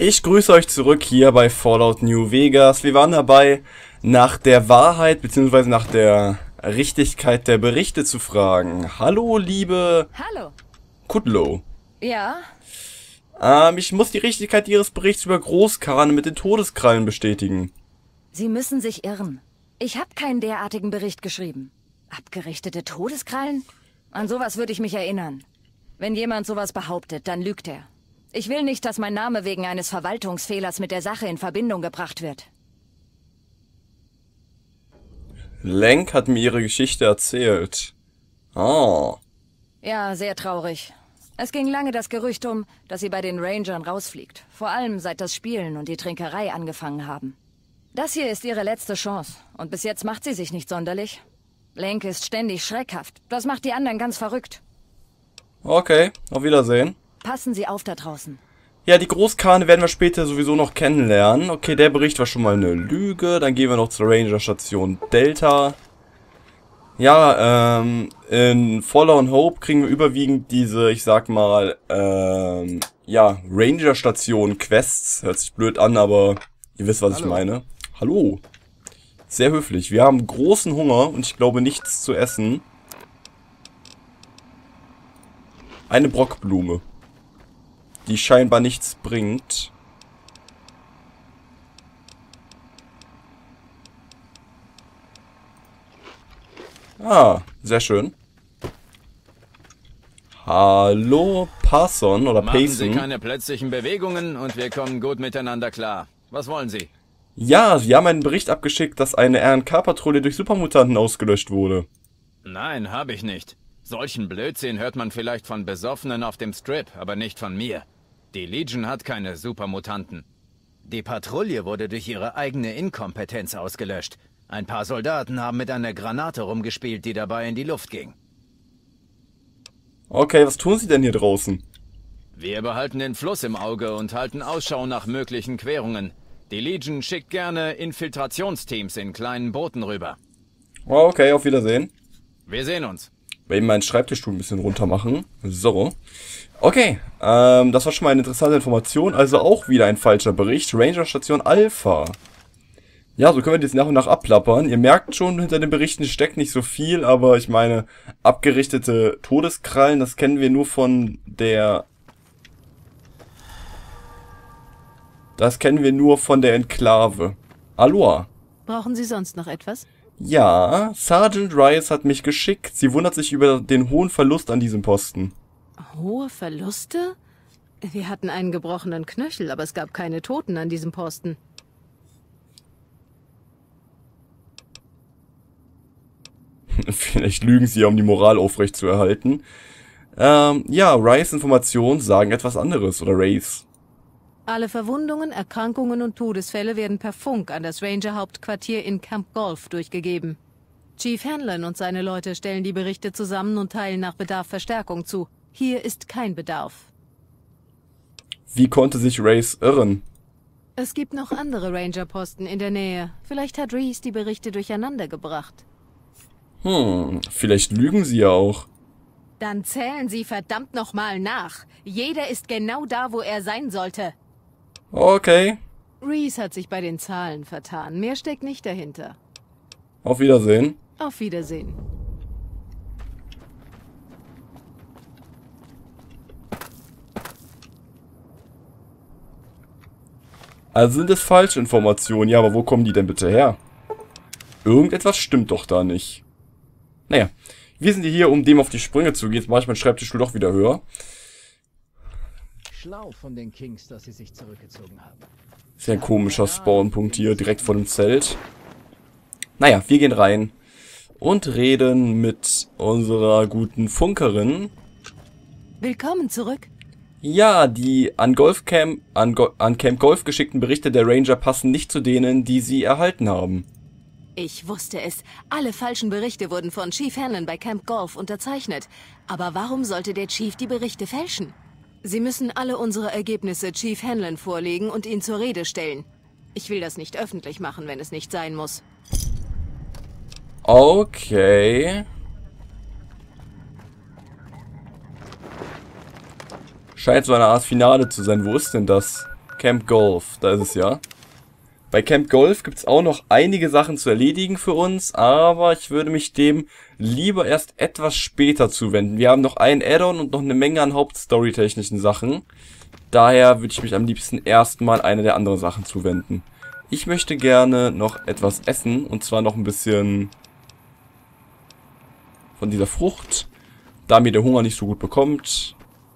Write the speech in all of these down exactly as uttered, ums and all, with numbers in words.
Ich grüße euch zurück hier bei Fallout New Vegas. Wir waren dabei, nach der Wahrheit bzw. nach der Richtigkeit der Berichte zu fragen. Hallo, liebe Hallo. Kudlow. Ja? Ähm, ich muss die Richtigkeit Ihres Berichts über Großkarne mit den Todeskrallen bestätigen. Sie müssen sich irren. Ich habe keinen derartigen Bericht geschrieben. Abgerichtete Todeskrallen? An sowas würde ich mich erinnern. Wenn jemand sowas behauptet, dann lügt er. Ich will nicht, dass mein Name wegen eines Verwaltungsfehlers mit der Sache in Verbindung gebracht wird. Lenk hat mir ihre Geschichte erzählt. Oh. Ja, sehr traurig. Es ging lange das Gerücht um, dass sie bei den Rangern rausfliegt. Vor allem seit das Spielen und die Trinkerei angefangen haben. Das hier ist ihre letzte Chance. Und bis jetzt macht sie sich nicht sonderlich. Lenk ist ständig schreckhaft. Das macht die anderen ganz verrückt. Okay, auf Wiedersehen. Passen Sie auf da draußen. Ja, die Großkarne werden wir später sowieso noch kennenlernen. Okay, der Bericht war schon mal eine Lüge. Dann gehen wir noch zur Ranger-Station Delta. Ja, ähm, in Fallout Hope kriegen wir überwiegend diese, ich sag mal, ähm, ja, Ranger-Station-Quests. Hört sich blöd an, aber ihr wisst, was Hallo. Ich meine. Hallo. Sehr höflich. Wir haben großen Hunger und ich glaube nichts zu essen. Eine Brockblume, die scheinbar nichts bringt. Ah, sehr schön. Hallo, Parson oder Payson. Machen Sie keine plötzlichen Bewegungen und wir kommen gut miteinander klar. Was wollen Sie? Ja, Sie haben einen Bericht abgeschickt, dass eine R N K-Patrouille durch Supermutanten ausgelöscht wurde. Nein, habe ich nicht. Solchen Blödsinn hört man vielleicht von Besoffenen auf dem Strip, aber nicht von mir. Die Legion hat keine Supermutanten. Die Patrouille wurde durch ihre eigene Inkompetenz ausgelöscht. Ein paar Soldaten haben mit einer Granate rumgespielt, die dabei in die Luft ging. Okay, was tun Sie denn hier draußen? Wir behalten den Fluss im Auge und halten Ausschau nach möglichen Querungen. Die Legion schickt gerne Infiltrationsteams in kleinen Booten rüber. Okay, auf Wiedersehen. Wir sehen uns. Ich werde meinen Schreibtischstuhl ein bisschen runter machen. So. Okay, ähm, das war schon mal eine interessante Information. Also auch wieder ein falscher Bericht. Ranger-Station Alpha. Ja, so können wir das nach und nach abplappern. Ihr merkt schon, hinter den Berichten steckt nicht so viel, aber ich meine, abgerichtete Todeskrallen, das kennen wir nur von der... Das kennen wir nur von der Enklave. Aloha. Brauchen Sie sonst noch etwas? Ja, Sergeant Rice hat mich geschickt. Sie wundert sich über den hohen Verlust an diesem Posten. Hohe Verluste? Wir hatten einen gebrochenen Knöchel, aber es gab keine Toten an diesem Posten. Vielleicht lügen sie ja, um die Moral aufrechtzuerhalten. Ähm, ja, Rice Informationen sagen etwas anderes, oder Race. Alle Verwundungen, Erkrankungen und Todesfälle werden per Funk an das Ranger-Hauptquartier in Camp Golf durchgegeben. Chief Hanlon und seine Leute stellen die Berichte zusammen und teilen nach Bedarf Verstärkung zu. Hier ist kein Bedarf. Wie konnte sich Race irren? Es gibt noch andere Ranger-Posten in der Nähe. Vielleicht hat Reese die Berichte durcheinander gebracht. Hm, vielleicht lügen sie ja auch. Dann zählen Sie verdammt nochmal nach. Jeder ist genau da, wo er sein sollte. Okay. Reese hat sich bei den Zahlen vertan. Mehr steckt nicht dahinter. Auf Wiedersehen. Auf Wiedersehen. Also sind es falsche Informationen. Ja, aber wo kommen die denn bitte her? Irgendetwas stimmt doch da nicht. Naja, wir sind hier, um dem auf die Sprünge zu gehen. Jetzt mache ich meinen Schreibtischstuhl doch wieder höher. Schlau von den Kings, dass sie sich zurückgezogen haben. Ist ja ein komischer Spawnpunkt hier, direkt vor dem Zelt. Naja, wir gehen rein und reden mit unserer guten Funkerin. Willkommen zurück. Ja, die an, Golfcamp, an, Go an Camp Golf geschickten Berichte der Ranger passen nicht zu denen, die sie erhalten haben. Ich wusste es. Alle falschen Berichte wurden von Chief Hanlon bei Camp Golf unterzeichnet. Aber warum sollte der Chief die Berichte fälschen? Sie müssen alle unsere Ergebnisse Chief Hanlon vorlegen und ihn zur Rede stellen. Ich will das nicht öffentlich machen, wenn es nicht sein muss. Okay. Scheint so eine Art Finale zu sein. Wo ist denn das? Camp Golf, da ist es ja. Bei Camp Golf gibt es auch noch einige Sachen zu erledigen für uns, aber ich würde mich dem lieber erst etwas später zuwenden. Wir haben noch einen Add-on und noch eine Menge an hauptstorytechnischen Sachen. Daher würde ich mich am liebsten erstmal einer der anderen Sachen zuwenden. Ich möchte gerne noch etwas essen, und zwar noch ein bisschen von dieser Frucht, da mir der Hunger nicht so gut bekommt.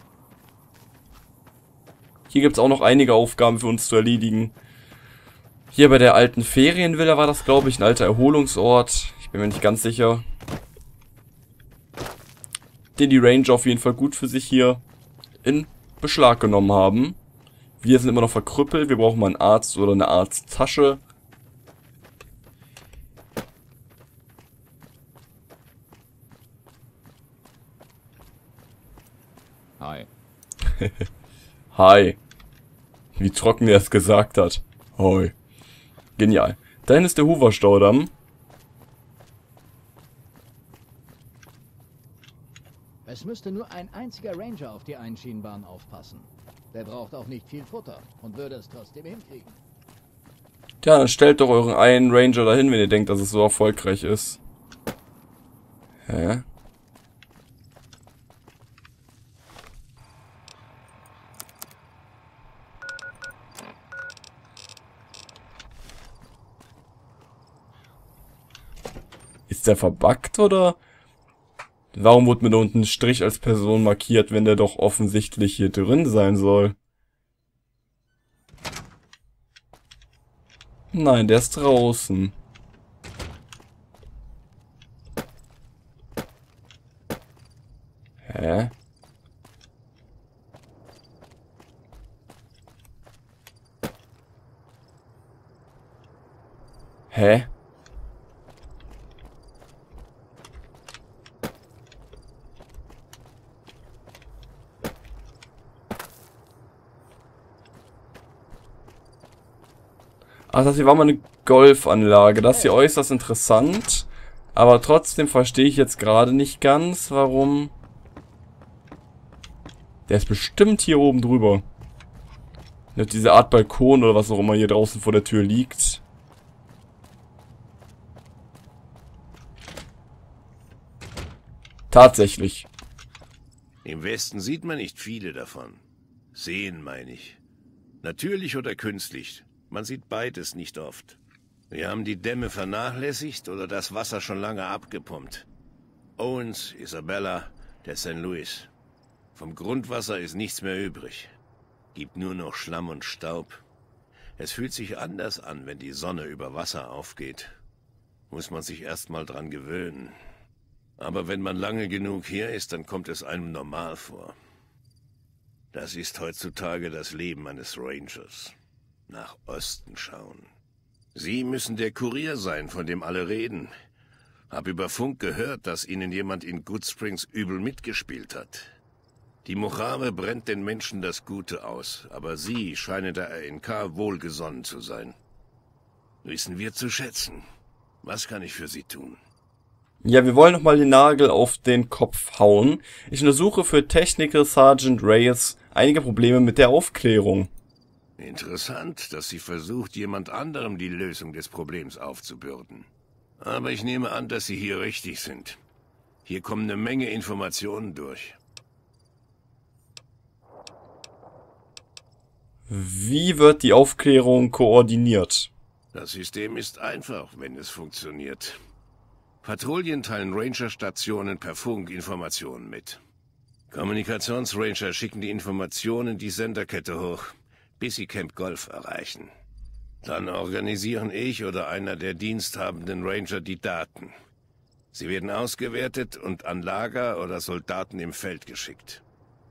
Hier gibt es auch noch einige Aufgaben für uns zu erledigen. Hier bei der alten Ferienvilla war das, glaube ich, ein alter Erholungsort. Ich bin mir nicht ganz sicher. Den die Ranger auf jeden Fall gut für sich hier in Beschlag genommen haben. Wir sind immer noch verkrüppelt. Wir brauchen mal einen Arzt oder eine Arzttasche. Hi. Hi. Wie trocken er es gesagt hat. Hi. Genial. Dahin ist der Hoover-Staudamm. Es müsste nur ein einziger Ranger auf die Einschienenbahn aufpassen. Der braucht auch nicht viel Futter und würde es trotzdem hinkriegen. Tja, dann stellt doch euren einen Ranger dahin, wenn ihr denkt, dass es so erfolgreich ist. Hä? Ist der verbuggt oder? Warum wurde mir da unten ein Strich als Person markiert, wenn der doch offensichtlich hier drin sein soll? Nein, der ist draußen. Hä? Hä? Ach, das hier war mal eine Golfanlage. Das ist hier äußerst interessant. Aber trotzdem verstehe ich jetzt gerade nicht ganz, warum... Der ist bestimmt hier oben drüber. Diese Art Balkon oder was auch immer hier draußen vor der Tür liegt. Tatsächlich. Im Westen sieht man nicht viele davon. Sehen, meine ich. Natürlich oder künstlich. Man sieht beides nicht oft. Wir haben die Dämme vernachlässigt oder das Wasser schon lange abgepumpt. Owens, Isabella, der Sankt Louis. Vom Grundwasser ist nichts mehr übrig. Gibt nur noch Schlamm und Staub. Es fühlt sich anders an, wenn die Sonne über Wasser aufgeht. Muss man sich erst mal dran gewöhnen. Aber wenn man lange genug hier ist, dann kommt es einem normal vor. Das ist heutzutage das Leben eines Rangers. Nach Osten schauen. Sie müssen der Kurier sein, von dem alle reden. Hab über Funk gehört, dass Ihnen jemand in Goodsprings übel mitgespielt hat. Die Mojave brennt den Menschen das Gute aus, aber Sie scheinen der R N K wohlgesonnen zu sein. Wissen wir zu schätzen. Was kann ich für Sie tun? Ja, wir wollen nochmal den Nagel auf den Kopf hauen. Ich untersuche für Technical Sergeant Reyes einige Probleme mit der Aufklärung. Interessant, dass sie versucht, jemand anderem die Lösung des Problems aufzubürden. Aber ich nehme an, dass Sie hier richtig sind. Hier kommen eine Menge Informationen durch. Wie wird die Aufklärung koordiniert? Das System ist einfach, wenn es funktioniert. Patrouillen teilen Ranger-Stationen per Funk Informationen mit. Kommunikationsranger schicken die Informationen die Senderkette hoch, bis sie Camp Golf erreichen. Dann organisieren ich oder einer der diensthabenden Ranger die Daten. Sie werden ausgewertet und an Lager oder Soldaten im Feld geschickt.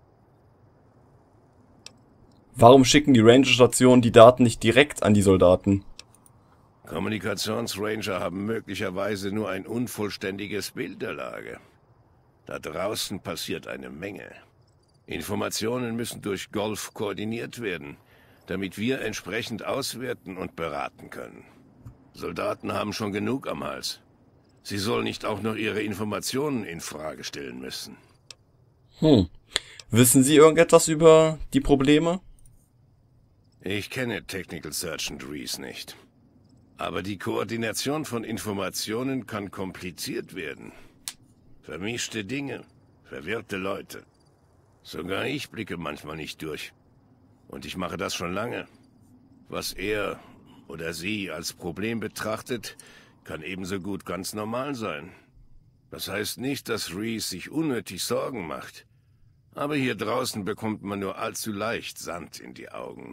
Warum schicken die Ranger-Stationen die Daten nicht direkt an die Soldaten? Kommunikationsranger haben möglicherweise nur ein unvollständiges Bild der Lage. Da draußen passiert eine Menge. Informationen müssen durch Golf koordiniert werden, damit wir entsprechend auswerten und beraten können. Soldaten haben schon genug am Hals. Sie sollen nicht auch noch ihre Informationen in Frage stellen müssen. Hm. Wissen Sie irgendetwas über die Probleme? Ich kenne Technical Sergeant Reese nicht. Aber die Koordination von Informationen kann kompliziert werden. Vermischte Dinge, verwirrte Leute. Sogar ich blicke manchmal nicht durch. Und ich mache das schon lange. Was er oder sie als Problem betrachtet, kann ebenso gut ganz normal sein. Das heißt nicht, dass Reese sich unnötig Sorgen macht. Aber hier draußen bekommt man nur allzu leicht Sand in die Augen.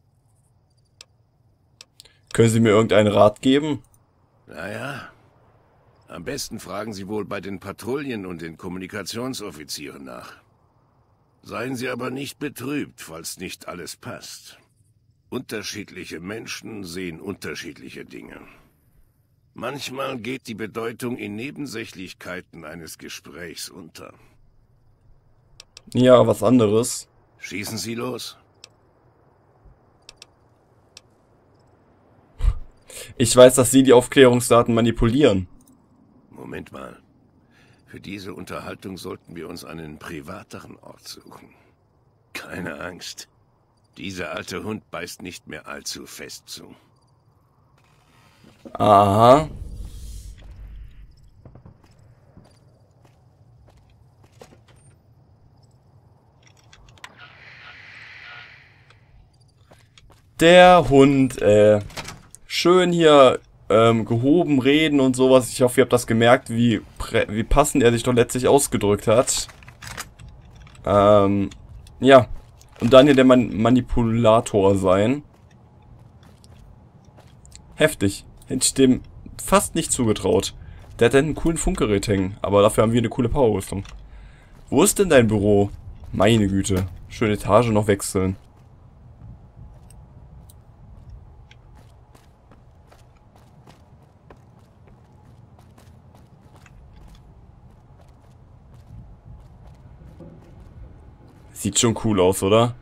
Können Sie mir irgendeinen Rat geben? Naja, am besten fragen Sie wohl bei den Patrouillen und den Kommunikationsoffizieren nach. Seien Sie aber nicht betrübt, falls nicht alles passt. Unterschiedliche Menschen sehen unterschiedliche Dinge. Manchmal geht die Bedeutung in Nebensächlichkeiten eines Gesprächs unter. Ja, was anderes. Schießen Sie los. Ich weiß, dass Sie die Aufklärungsdaten manipulieren. Moment mal. Für diese Unterhaltung sollten wir uns einen privateren Ort suchen. Keine Angst. Dieser alte Hund beißt nicht mehr allzu fest zu. Aha. Der Hund, äh, schön hier ähm, gehoben reden und sowas. Ich hoffe, ihr habt das gemerkt, wie, wie passend er sich doch letztlich ausgedrückt hat. Ähm, ja. Und dann hier der Man Manipulator sein. Heftig. Hätte ich dem fast nicht zugetraut. Der hat dann einen coolen Funkgerät hängen, aber dafür haben wir eine coole Powerrüstung. Wo ist denn dein Büro? Meine Güte. Schöne Etage noch wechseln. Sieht schon cool aus, oder?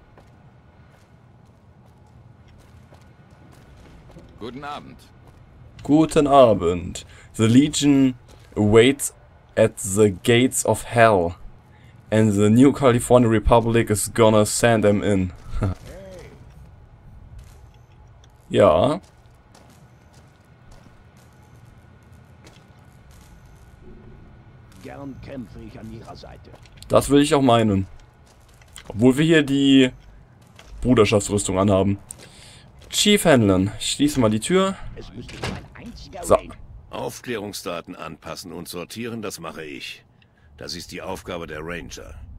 Guten Abend. Guten Abend. The Legion awaits at the gates of hell. And the New California Republic is gonna send them in. Ja. Gern kämpfe ich an Ihrer Seite. Das will ich auch meinen. Obwohl wir hier die Bruderschaftsrüstung anhaben. Chief Hanlon, schließe mal die Tür. Es müsste nur ein einziger So. Ranger. Aufklärungsdaten anpassen und sortieren, das mache ich. Das ist die Aufgabe der Ranger.